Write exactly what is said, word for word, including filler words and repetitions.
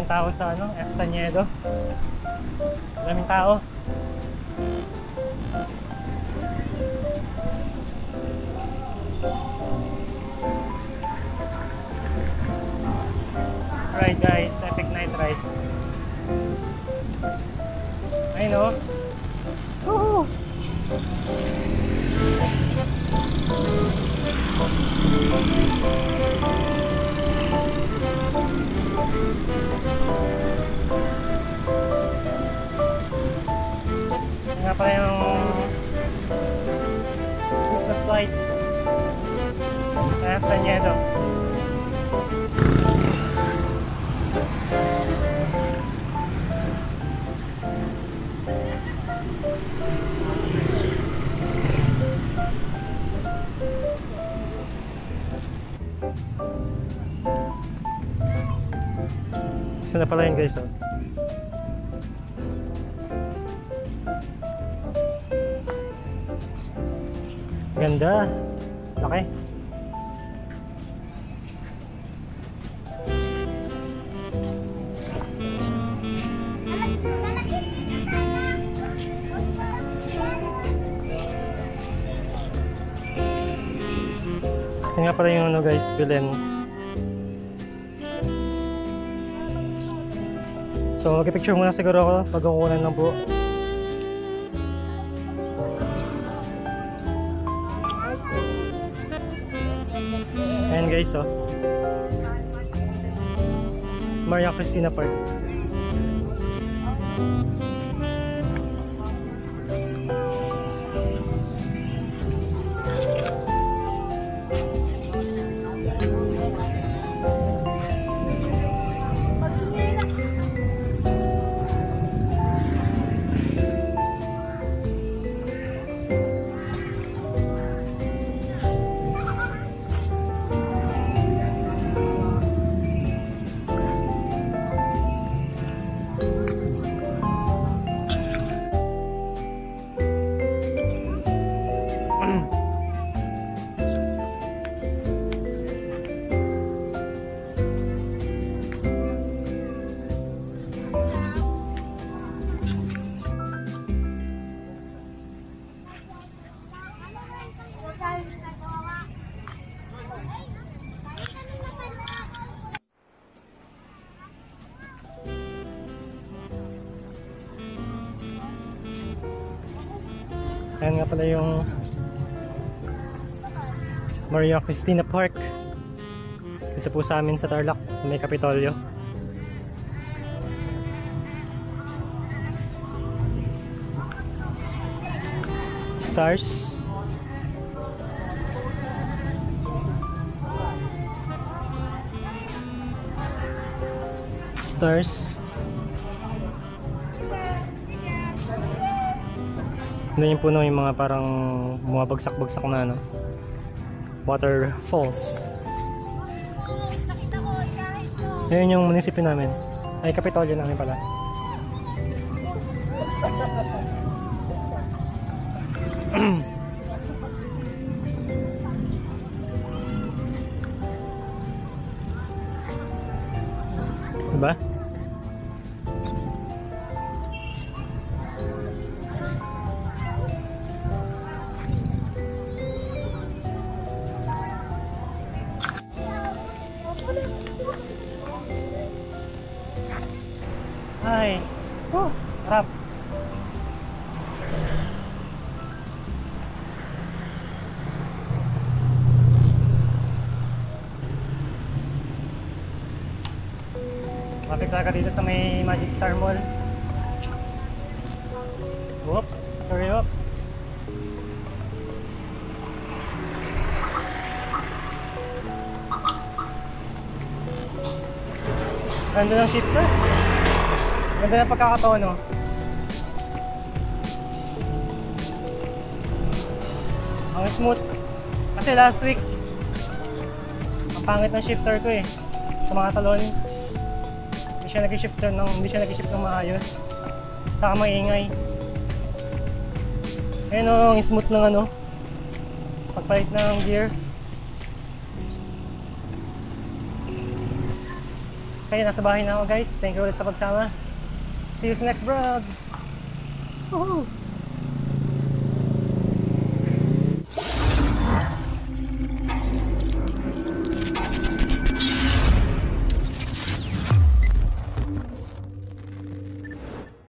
tao sa ano, Estañedo. Maraming tao. Ride guys, epic night ride. Ayun o. Woohoo! Nga pala yung Christmas light sa Estañedo. Ito na pala yun guys, oh. Ganda. Laki. Ito nga pala yung ano guys, Belen. So mag-picture muna siguro ako pag kukunan lang po. Ayan guys, oh. Maria Cristina Park. Ayan nga pala yung Maria Cristina Park. Ito po sa amin sa Tarlac, sa may Kapitolyo. Stars. Stars. Ano yung puno, yung mga parang bumabagsak-bagsak na ano, waterfalls. Ayun yung munisipyo namin. Ay, Kapitolyo namin pala. Diba? Ay, oh, harap. Mapit ka dito sa may Magic Star Mall. Whoops, sorry, whoops. Ganda ng shifter. Ganda ng pagkakatono. Ang smooth. Kasi last week ang pangit ng shifter ko eh. Sa mga talon. Hindi siya nag-shifter ng, hindi siya nag-shift ng maayos. Saka maingay. Ayun o, ang smooth ng ano, pagpalit ng gear. Okay, nasa bahay na ako guys. Thank you ulit sa pagsama. See you sa next vlog. Woohoo!